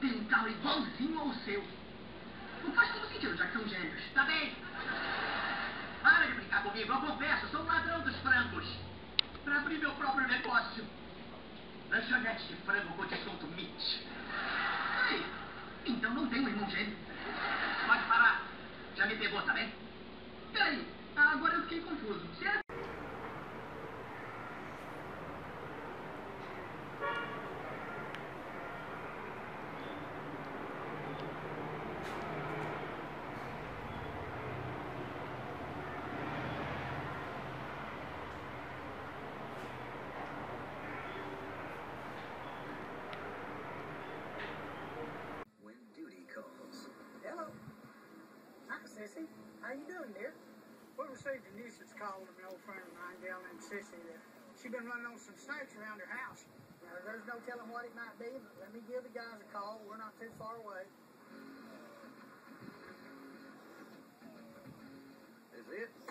dental igualzinho ao seu. Não faz todo sentido, já que são gêmeos. Tá bem? Para de brincar comigo, eu confesso, sou um ladrão dos frangos. Pra abrir meu próprio negócio. Lanchonete de frango com desconto Mitch. Ei, então não tem um irmão gêmeo. Pode parar. Já me pegou, tá bem? Peraí, agora eu fiquei confuso. Será? Sissy, how you doing, dear? We received a nuisance call from an old friend of mine down in Sissy that she's been running on some snakes around her house. Now, there's no telling what it might be, but let me give the guys a call. We're not too far away. Is it?